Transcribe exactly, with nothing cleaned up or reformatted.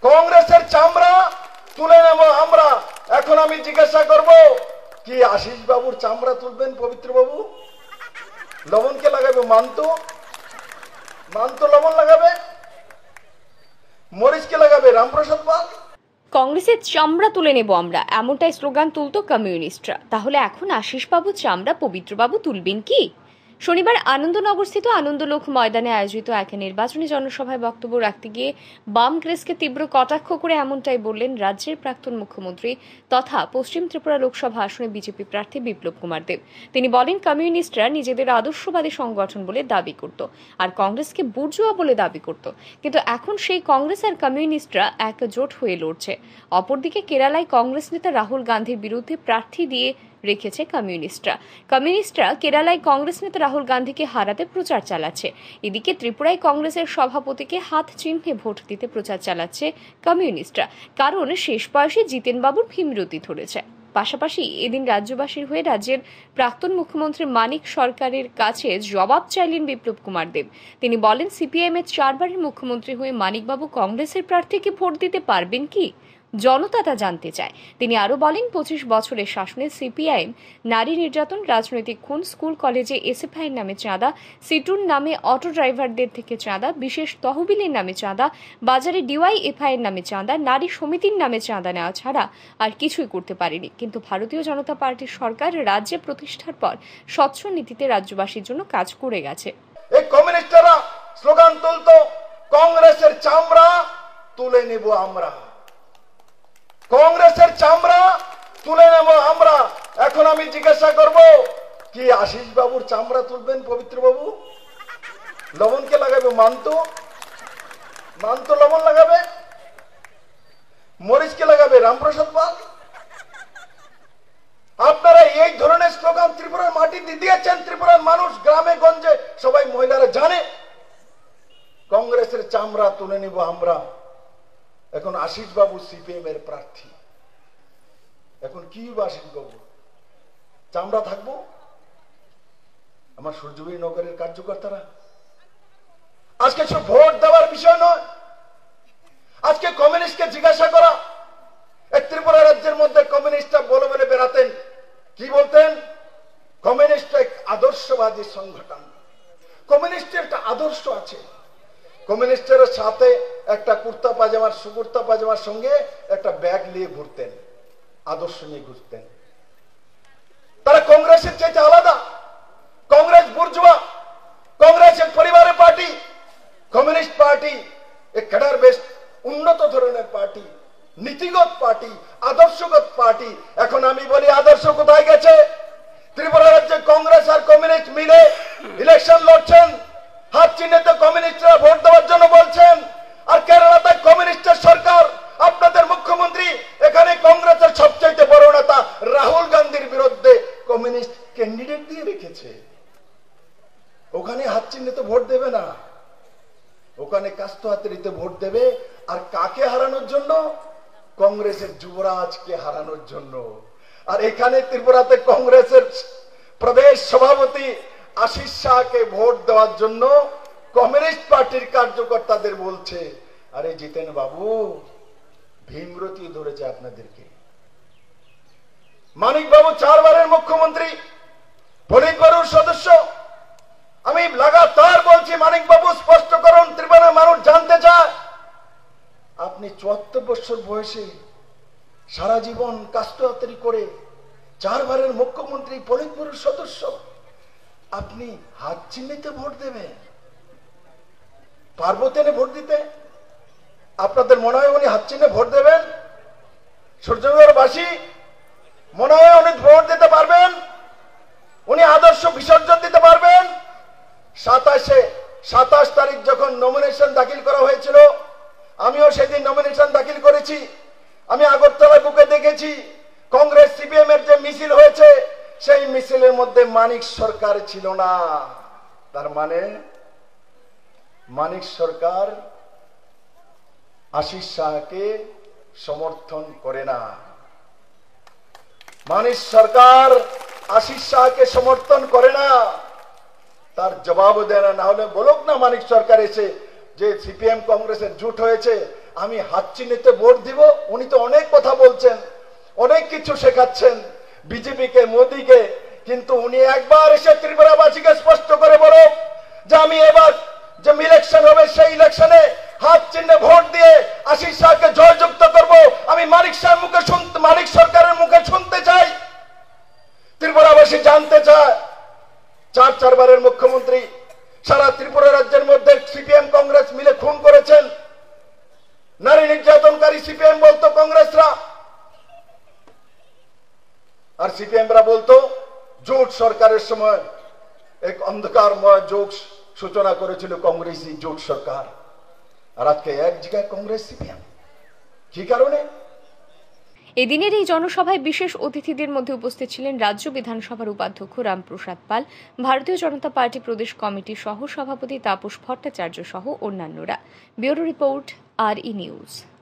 কংগ্রেসের চামড়া তুলে নেব আমরা। এখন আমি জিজ্ঞাসা করব, কি আশিস বাবুর চামড়া তুলবেন পবিত্র বাবু? লবণ কে লাগাবে? মানতো মানতো লবণ লাগাবে? মরিচ কে লাগাবে? রামপ্রসাদ পাল? কংগ্রেসের চামড়া তুলে নেব আমরা, এমনটাই স্লোগান তুলতো কমিউনিস্টরা। তাহলে এখন আশিস বাবুর চামড়া পবিত্রবাবু তুলবেন কি? শনিবার আনন্দনগরস্থিত আনন্দলোক ময়দানে আয়োজিত এক নির্বাচনী জনসভায় বক্তব্য রাখতে গিয়ে বামগ্রেসকে তীব্র কটাক্ষ করে এমনটাই বললেন রাজ্যের প্রাক্তন মুখ্যমন্ত্রী তথা পশ্চিম ত্রিপুরা লোকসভা আসনে বিজেপি প্রার্থী বিপ্লব কুমার দেব। তিনি বলেন, কমিউনিস্টরা নিজেদের আদর্শবাদী সংগঠন বলে দাবি করত আর কংগ্রেসকে বুর্জোয়া বলে দাবি করত, কিন্তু এখন সেই কংগ্রেস আর কমিউনিস্টরা একজোট হয়ে লড়ছে। অপরদিকে কেরালায় কংগ্রেস নেতা রাহুল গান্ধীর বিরুদ্ধে প্রার্থী দিয়ে রেখেছে কমিউনিস্টরা। কমিউনিস্টরা কেরালায় কংগ্রেস নেতা রাহুল গান্ধীকে হারাতে প্রচার চালাচ্ছে। এদিকে ত্রিপুরায় কংগ্রেসের সভাপতিকে হাত চিহ্নে ভোট দিতে প্রচার চালাচ্ছে কমিউনিস্টরা, কারণ শেষ বয়সে জিতেন বাবুর ভীমরতি ধরেছে। পাশাপাশি এদিন রাজ্যবাসীর হয়ে রাজ্যের প্রাক্তন মুখ্যমন্ত্রী মানিক সরকারের কাছে জবাব চাইলেন বিপ্লব কুমার দেব। তিনি বলেন, সিপিআইএম এর চারবারের মুখ্যমন্ত্রী হয়ে মানিকবাবু কংগ্রেসের প্রার্থীকে ভোট দিতে পারবেন কি? জনতা তা জানতে চায়। তিনি আরো বলেন, পঁচিশ বছরের শাসনে সিপিআইএম নারী নির্যাতন, রাজনৈতিক খুন, স্কুল কলেজে এসএফআই এর নামে চাঁদা, সিটুর নামে অটো ড্রাইভারদের থেকে চাঁদা, বিশেষ তহবিলের নামে চাঁদা, বাজারে ডিওয়াইএফআই এর নামে চাঁদা, নারী সমিতির নামে চাঁদা নেওয়া ছাড়া আর কিছুই করতে পারেনি। কিন্তু ভারতীয় জনতা পার্টির সরকার রাজ্যে প্রতিষ্ঠার পর স্বচ্ছ নীতিতে রাজ্যবাসীর জন্য কাজ করে গেছে। এই কমিউনিস্টরা স্লোগান তুলতো, কংগ্রেসের চামড়া তুলে নেব আমরা, কংগ্রেসের চামড়া তুলে নেব আমরা। এখন আমি জিজ্ঞাসা করব, কি আশিস বাবুর চামড়া তুলবেন পবিত্র বাবু? লবণ কে লাগাবে? মানতো মানতো লবণ লাগাবে? মরিচ কে লাগাবে? রামপ্রসাদ পাল? আপনারা এই ধরনের স্লোগান ত্রিপুরার মাটিতে দিয়েছেন। ত্রিপুরার মানুষ গ্রামে গঞ্জে সবাই মহিলারা জানে কংগ্রেসের চামড়া তুলে নিব আমরা। এখন আশিস বাবু সিপিএম এর প্রার্থী, এখন কি আশিস বাবু চামড়া থাকবো? আমার সূর্যবীর নগরের কার্যকর্তারা আজকে সব ভোট দেওয়ার বিষয় নয়। আজকে কমিউনিস্টকে জিজ্ঞাসা করা, ত্রিপুরা রাজ্যের মধ্যে কমিউনিস্টরা বলে বলে বেড়াতেন, কি বলতেন? কমিউনিস্ট এক আদর্শবাদী সংগঠন, কমিউনিস্টের একটা আদর্শ আছে। কমিউনিস্টের সাথে একটা কুর্তা পাজামার সুকুর্তা পাজামার সঙ্গে একটা ব্যাগ নিয়ে ঘুরতেন, আদর্শ নিয়ে ঘুরতেন। তারা কংগ্রেসের চাইতে আলাদা। কংগ্রেস বুর্জোয়া, কংগ্রেস এক পরিবারের পার্টি, কমিউনিস্ট পার্টি এক ক্যাডার বেস উন্নত ধরনের পার্টি, নীতিগত পার্টি, আদর্শগত পার্টি। এখন আমি বলি, আদর্শ কোথায় গেছে? ত্রিপুরা রাজ্যে কংগ্রেস আর কমিউনিস্ট মিলে ইলেকশন লড়ছেন, হাত চিহ্নিত কমিউনিস্টরা ভোট দেওয়ার জন্য বলছেন। আর কেরালাতে কমিউনিস্টের সরকার, আপনাদের মুখ্যমন্ত্রী এখানে কংগ্রেসের সবচেয়ে বড় নেতা রাহুল গান্ধীর বিরুদ্ধে কমিউনিস্ট ক্যান্ডিডেট দিয়ে রেখেছে। ওখানে হাত চিহ্নিত ভোট দেবে না, ওখানে কাস্ত হাতেরিতে ভোট দেবে। আর কাকে হারানোর জন্য? কংগ্রেসের যুবরাজকে হারানোর জন্য। আর এখানে ত্রিপুরাতে কংগ্রেসের প্রদেশ সভাপতি আশিস শাহকে ভোট দেওয়ার জন্য কমিউনিস্ট পার্টির কার্যকর্তাদের বলছে, আরে জিতেন বাবু ভীমরতি ধরেছে আপনাদেরকে। মানিক বাবু চারবারের মুখ্যমন্ত্রী, পলিট ব্যুরোর সদস্য। আমি লাগাতার বলছি, মানিক বাবু স্পষ্ট করুন, ত্রিপুরার মানুষ জানতে চায়। আপনি চুয়াত্তর বছর বয়সে সারা জীবন কাস্টহাতেরি করে চারবারের মুখ্যমন্ত্রী, পলিট ব্যুরোর সদস্য, আপনি হাত চিহ্নিতে ভোট দেবেন? পার্বতেনে ভোট দিতে আপনাদের মনে হয় উনি হাত চিহ্নে ভোট দেবেন? সূর্যনগরবাসী মনে হয় উনি ভোট দিতে পারবেন? উনি আদর্শ বিসর্জন দিতে পারবেন? সাতাশে সাতাশ তারিখ যখন নমিনেশন দাখিল করা হয়েছিল, আমিও সেদিন নমিনেশন দাখিল করেছি। আমি আগরতলা বুকে দেখেছি কংগ্রেস সিপিএম এর যে মিছিল হয়েছে, সেই মিছিলের মধ্যে মানিক সরকার ছিল না। তার মানে মানিক সরকার আশিস শাহকে সমর্থন করে না। মানিক সরকার আশিস শাহকে সমর্থন করে না। তার জবাব দেয় না। না হলে বলুক না মানিক সরকার এসে যে সিপিএম কংগ্রেসের জোট হয়েছে, আমি হাত চিহ্নিতে ভোট দিব। উনি তো অনেক কথা বলছেন, অনেক কিছু শেখাচ্ছেন বিজেপিকে, মোদীকে, কিন্তু উনি একবার এসে ত্রিপুরাবাসীকে স্পষ্ট করে বলো যে আমি এবার যে ইলেকশন হবে সেই ইলেকশনে হাত চিহ্নে ভোট দিয়ে আশিস শাহকে জয়যুক্ত করব। আমি মানিক শাহের মুখে শুনতে, মানিক সরকারের মুখে শুনতে চাই, ত্রিপুরাবাসী জানতে চায়। চার চারবারের মুখ্যমন্ত্রী, সারা ত্রিপুরা রাজ্যের মধ্যে সিপিএম কংগ্রেস মিলে খুন করেছেন। নারী নির্যাতনকারী সিপিএম বলতো কংগ্রেসরা, আর সিপিএমরা বলতো জোট সরকারের সময় এক অন্ধকারময় যুগ সূচনা করেছিল কংগ্রেসি জোট সরকার। আর আজকে এক জায়গায় কংগ্রেস সিপিএম, কি কারণে? এদিনের এই জনসভায় বিশেষ অতিথিদের মধ্যে উপস্থিত ছিলেন রাজ্য বিধানসভার উপাধ্যক্ষ রামপ্রসাদ পাল, ভারতীয় জনতা পার্টি প্রদেশ কমিটির সহ সভাপতি তাপস ভট্টাচার্য সহ অন্যান্যরা। ব্যুরো রিপোর্ট, আর ই নিউজ।